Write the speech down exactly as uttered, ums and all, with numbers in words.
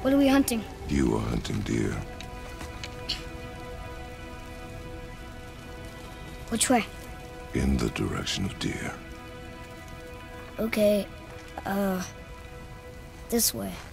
What are we hunting? You are hunting deer. Which way? In the direction of deer. Okay, uh, this way.